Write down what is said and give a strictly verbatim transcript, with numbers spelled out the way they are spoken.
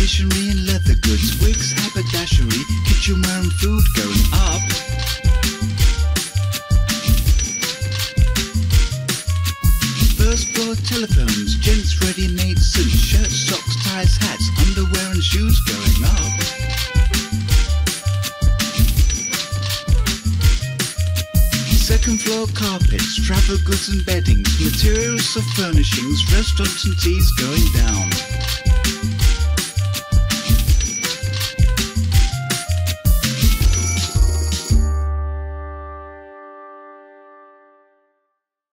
Stationery and leather goods, wigs, haberdashery, kitchenware and food going up. First floor telephones, gents ready-made suits, shirts, socks, ties, hats, underwear and shoes going up. Second floor carpets, travel goods and beddings, materials for furnishings, restaurants and teas going down.